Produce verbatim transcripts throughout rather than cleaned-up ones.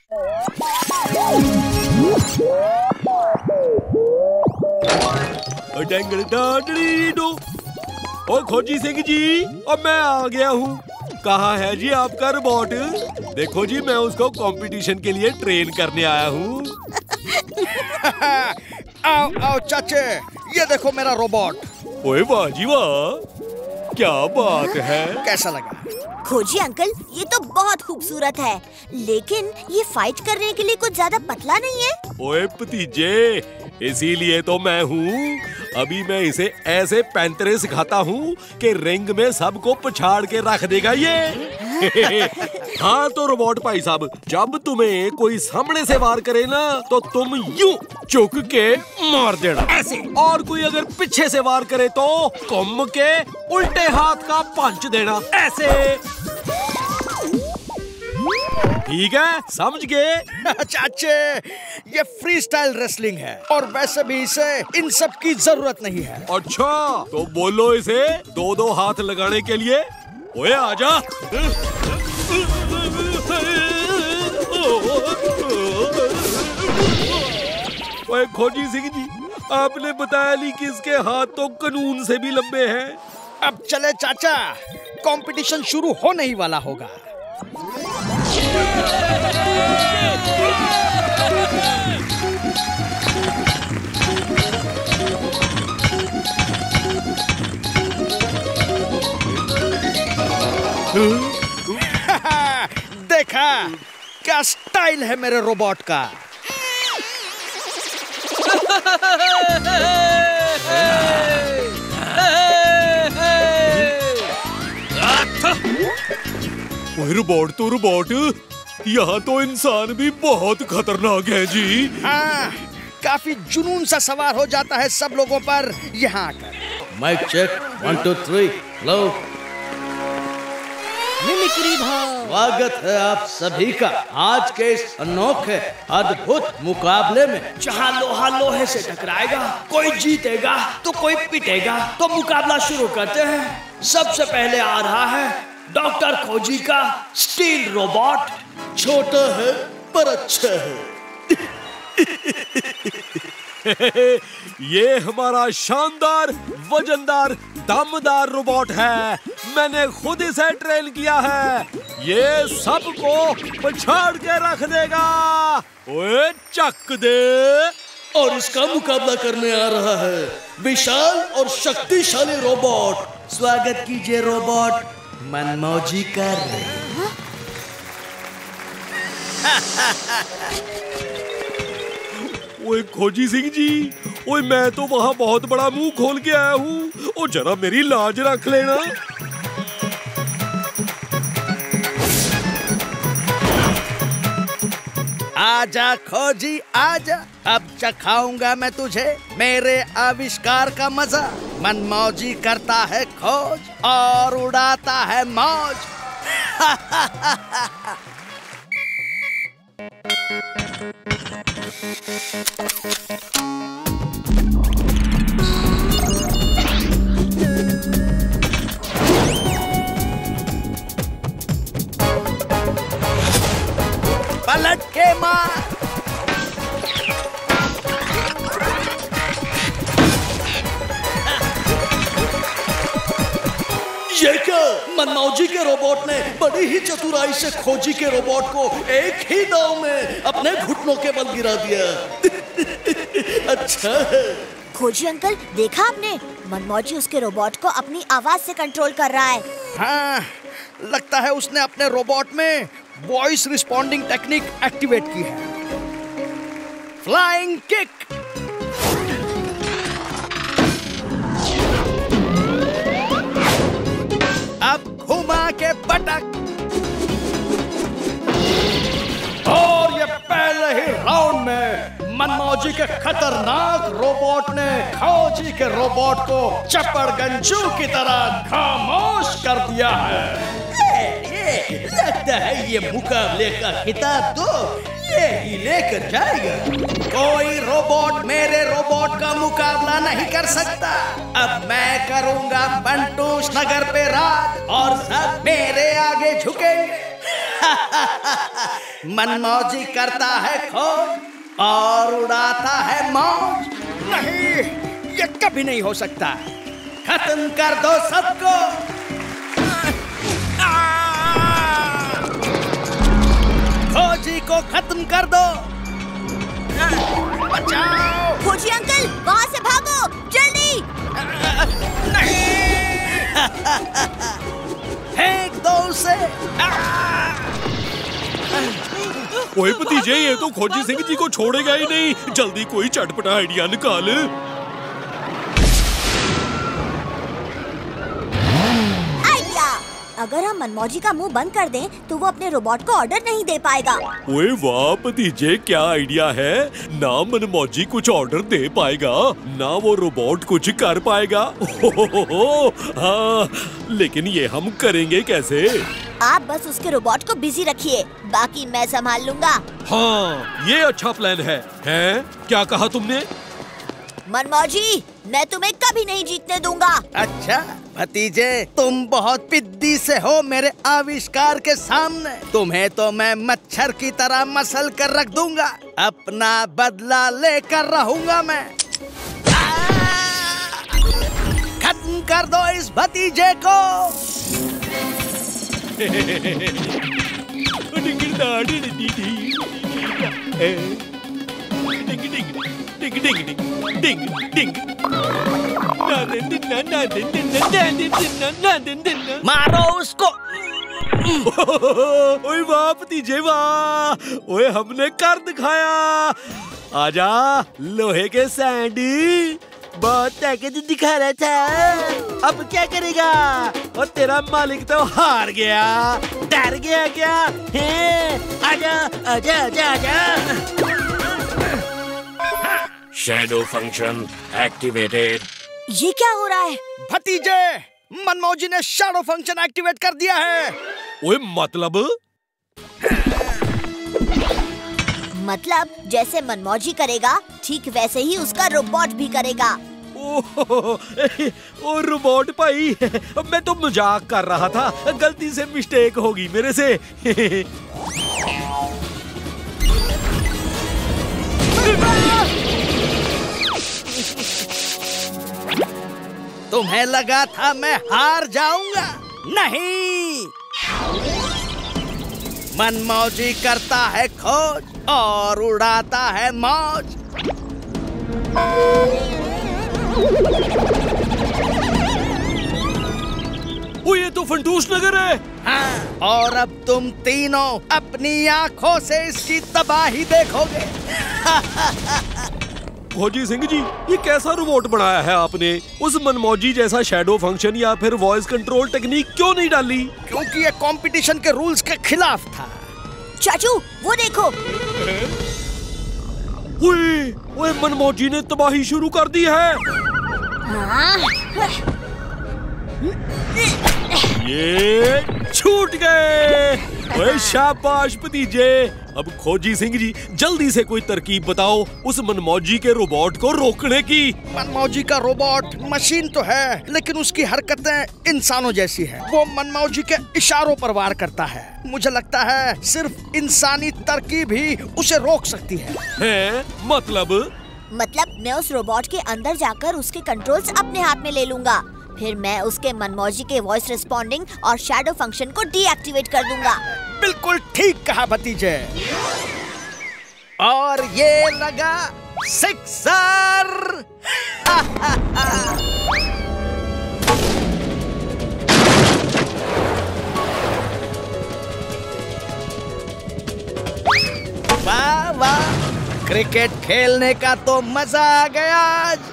ओ खोजी सिंह जी, अब मैं आ गया हूँ। कहाँ है जी आपका रोबोट? देखो जी, मैं उसको कंपटीशन के लिए ट्रेन करने आया हूँ। आओ आओ चाचे, ये देखो मेरा रोबोट। ओए वाह जी वाह, क्या बात है। कैसा लगा? खोजी अंकल, ये तो बहुत खूबसूरत है, लेकिन ये फाइट करने के लिए कुछ ज्यादा पतला नहीं है। ओए भतीजे, इसीलिए तो मैं हूँ। अभी मैं इसे ऐसे पैंतरे सिखाता हूँ कि रिंग में सबको पछाड़ के रख देगा ये। हाँ तो रोबोट भाई साहब, जब तुम्हें कोई सामने से वार करे ना, तो तुम यूं चुक के मार देना ऐसे, और कोई अगर पीछे से वार करे तो घुम के उल्टे हाथ का पंच देना ऐसे। ठीक है, समझ गए? चाचे, ये फ्री स्टाइल रेसलिंग है और वैसे भी इसे इन सब की जरूरत नहीं है। अच्छा, तो बोलो इसे दो दो हाथ लगाने के लिए। ओए आजा। ओए खोजी सिंह जी, आपने बताया नहीं कि इसके हाथ तो कानून से भी लंबे हैं। अब चले चाचा, कंपटीशन शुरू होने ही वाला होगा। देखा क्या स्टाइल है मेरे रोबोट का। ओए रोबोट तो रोबोट, यहाँ तो इंसान भी बहुत खतरनाक है जी। हाँ, काफी जुनून सा सवार हो जाता है सब लोगों पर यहाँ आकर। Mike check, one two three, लो। मिमिक्री भाव। स्वागत है आप सभी का आज के इस अनोखे अद्भुत मुकाबले में, जहाँ लोहा लोहे से टकराएगा, कोई जीतेगा तो कोई पिटेगा। तो मुकाबला शुरू करते हैं। सबसे पहले आ रहा है डॉक्टर खोजी का स्टील रोबोट। छोटा है पर अच्छा है। ये हमारा शानदार, वजनदार, दमदार रोबोट है। मैंने खुद इसे ट्रेन किया है। ये सबको पछाड़ के रख देगा। ओए चक दे। और इसका मुकाबला करने आ रहा है विशाल और शक्तिशाली रोबोट। स्वागत कीजिए रोबोट मनमौजी कर। ओए खोजी सिंह जी, ओए मैं तो वहाँ बहुत बड़ा मुंह खोल के आया हूँ। ओ जरा मेरी लाज रख लेना। आजा खोजी आजा, अब चखाऊंगा मैं तुझे मेरे आविष्कार का मजा। मनमौजी करता है खोज और उड़ाता है मौज। पलट के मार। ये क्या? मनमौजी के रोबोट ने बड़ी ही चतुराई से खोजी के रोबोट को एक ही दांव में अपने घुटनों के बल गिरा दिया। अच्छा है। खोजी अंकल, देखा आपने? मनमौजी उसके रोबोट को अपनी आवाज से कंट्रोल कर रहा है। हाँ, लगता है उसने अपने रोबोट में वॉइस रिस्पॉन्डिंग टेक्निक एक्टिवेट की है। Flying kick. अब घुमा के पटक। और ये पहले ही राउंड में मनमौजी के खतरनाक रोबोट ने खोजी के रोबोट को चपड़गंजू की तरह खामोश कर दिया है। ये लगता है ये मुकाबले का खिताब तो ये ही लेकर जाएगा। कोई रोबोट मेरे रोबोट का मुकाबला नहीं कर सकता। अब मैं करूंगा बंटूस नगर पे राज और सब मेरे आगे झुकेंगे। मनमौजी करता है खोज और उड़ाता है मौज। नहीं, ये कभी नहीं हो सकता। खत्म कर दो सबको। खोजी को खत्म कर दो। बचाओ। खोजी अंकल, वहाँ से भागो, जल्दी। फेंक दो उसे। ओए भतीजे, ये तो खोजी सिंह जी को छोड़ेगा ही नहीं। जल्दी कोई चटपटा आइडिया निकाल। आइडिया! अगर हम मनमौजी का मुंह बंद कर दें, तो वो अपने रोबोट को ऑर्डर नहीं दे पाएगा। ओए वाह भतीजे, क्या आइडिया है। ना मनमौजी कुछ ऑर्डर दे पाएगा, ना वो रोबोट कुछ कर पाएगा। हो हो हो, हाँ, लेकिन ये हम करेंगे कैसे? आप बस उसके रोबोट को बिजी रखिए, बाकी मैं संभाल लूंगा। हाँ, ये अच्छा प्लान है। हैं? क्या कहा तुमने? मनमौजी, मैं तुम्हें कभी नहीं जीतने दूंगा। अच्छा भतीजे, तुम बहुत पिद्दी से हो मेरे आविष्कार के सामने। तुम्हें तो मैं मच्छर की तरह मसल कर रख दूंगा। अपना बदला लेकर रहूंगा मैं। खत्म कर दो इस भतीजे को। मारो उसको। ओए वाह भतीजे वाह, ओए हमने कर दिखाया। आजा लोहे के सैंडी, बहुत ताकत दिखा रहा था। अब क्या करेगा? और तेरा मालिक तो हार गया। डर गया क्या? है? आजा आजा आजा आजा। Shadow function activated. ये क्या हो रहा है? भतीजे, मनमौजी ने शैडो फंक्शन एक्टिवेट कर दिया है। ओए मतलब? मतलब जैसे मनमौजी करेगा, ठीक वैसे ही उसका रोबोट भी करेगा। ओ, ओ रोबोट भाई, मैं तो मजाक कर रहा था। गलती से मिस्टेक होगी मेरे से। तुम्हें लगा था मैं हार जाऊंगा? नहीं, मनमौजी करता है खोज और उड़ाता है मौज। ओ ये तो फंटूस नगर है। हाँ, और अब तुम तीनों अपनी आंखों से इसकी तबाही देखोगे। खोजी सिंह जी, ये कैसा रोबोट बनाया है आपने? उस मनमौजी जैसा शैडो फंक्शन या फिर वॉइस कंट्रोल टेक्निक क्यों नहीं डाली? क्योंकि ये कंपटीशन के रूल्स के खिलाफ था। चाचू, वो देखो। ओए, ओए मनमौजी ने तबाही शुरू कर दी है। हाँ। ये छूट गए। ओए शाबाश भतीजे। अब खोजी सिंह जी, जल्दी से कोई तरकीब बताओ उस मनमौजी के रोबोट को रोकने की। मनमौजी का रोबोट मशीन तो है, लेकिन उसकी हरकतें इंसानों जैसी है। वो मनमौजी के इशारों पर वार करता है। मुझे लगता है सिर्फ इंसानी तरकीब ही उसे रोक सकती है। हैं? मतलब? मतलब मैं उस रोबोट के अंदर जाकर उसके कंट्रोल्स अपने हाथ में ले लूंगा। फिर मैं उसके मनमौजी के वॉइस रिस्पॉन्डिंग और शैडो फंक्शन को डीएक्टिवेट कर दूंगा। बिल्कुल ठीक कहा भतीजे। और ये लगा सिक्सर। वाह वाह, क्रिकेट खेलने का तो मजा आ गया आज।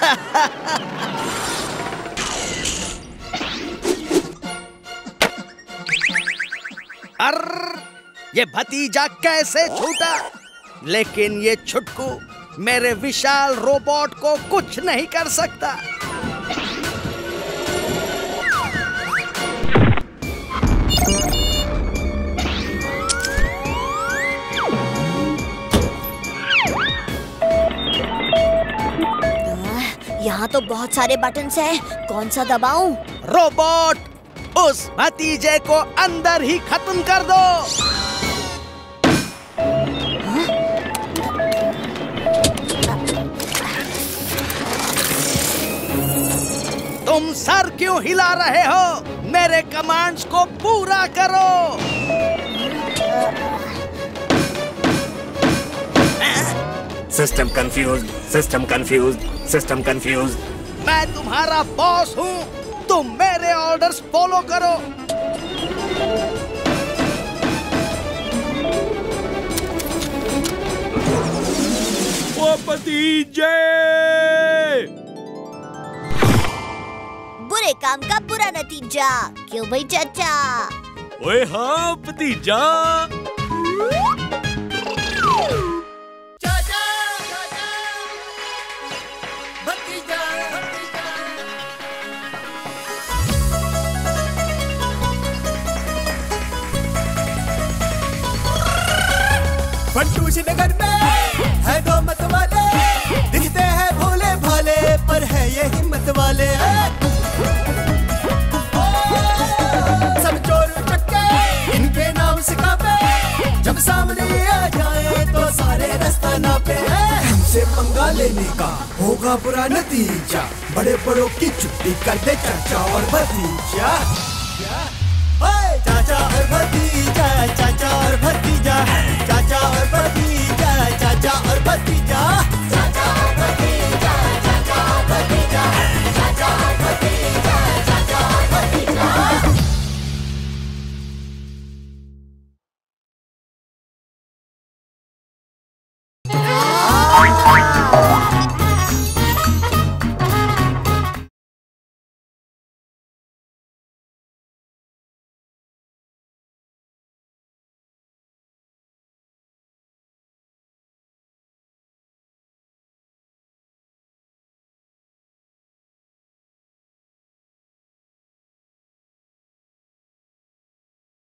अर्र, ये भतीजा कैसे छूटा? लेकिन ये छुटकू मेरे विशाल रोबोट को कुछ नहीं कर सकता। यहाँ तो बहुत सारे बटन्स हैं, कौन सा दबाऊं? रोबोट उस भतीजे को अंदर ही खत्म कर दो। तुम सर क्यों हिला रहे हो? मेरे कमांड्स को पूरा करो। System confused. System confused. System confused. मैं तुम्हारा बॉस हूँ, तुम मेरे ऑर्डर्स फॉलो करो। ओ भतीजे! बुरे काम का बुरा नतीजा, क्यों भाई चाचा? ओए हाँ भतीजा। फंटूश नगर में है दो मत वाले, दिखते हैं भोले भाले पर है ये हिम्मत वाले। सब चोर चक्के इनके नाम सिखावे, जब सामने आ जाए तो सारे रास्ता नापे। हमसे पंगा लेने का होगा बुरा नतीजा, बड़े बड़ों की छुट्टी कर दे चाचा और भतीजा। चाचा और भतीजा।